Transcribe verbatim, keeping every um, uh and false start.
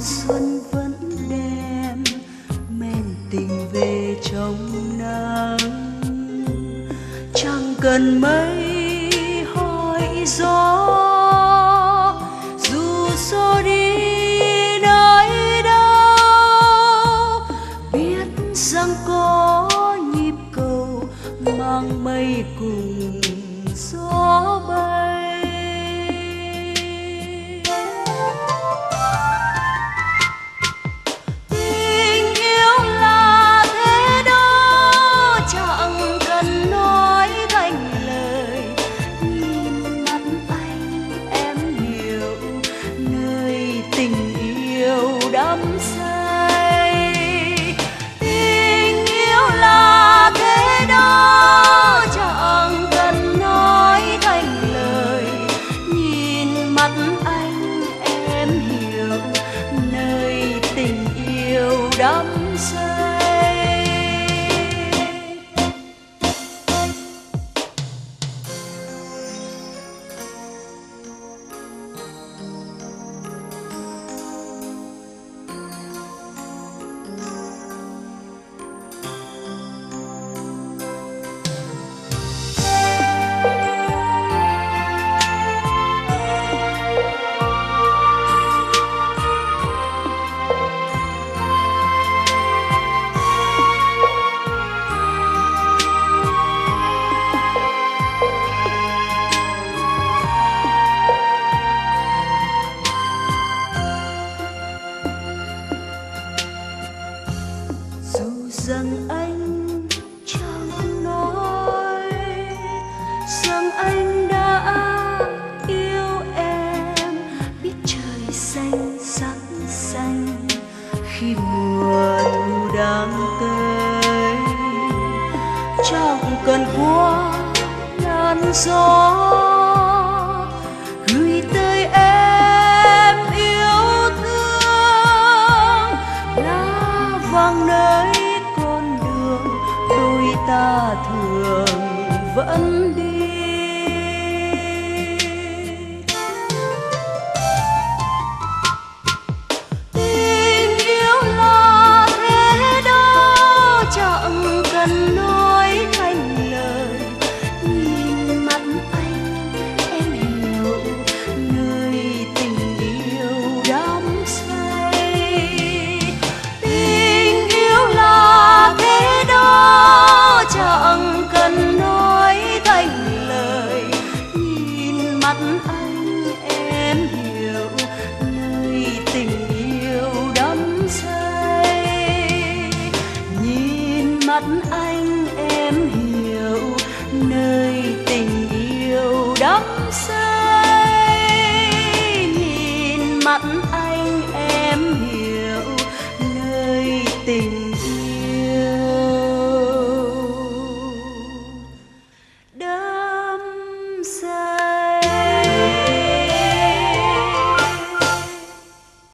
xuân vẫn đem men tình về trong nắng, chẳng cần mây hỏi gió, dù gió đi nơi đâu, biết rằng có nhịp cầu mang mây cùng gió bay. Tình yêu là thế đó, chẳng cần nói thành lời, nhìn mắt anh em hiểu nơi tình yêu đắm say. Tình yêu là thế đó, chẳng cần nói thành lời, nhìn mắt anh em hiểu nơi tình yêu đắm say. Rằng anh chẳng nói rằng anh đã yêu em, biết trời xanh sắc xanh khi mùa thu đang tới, chẳng cần qua làn gió gửi tới em yêu thương, lá vàng nơi ta thường vẫn đi.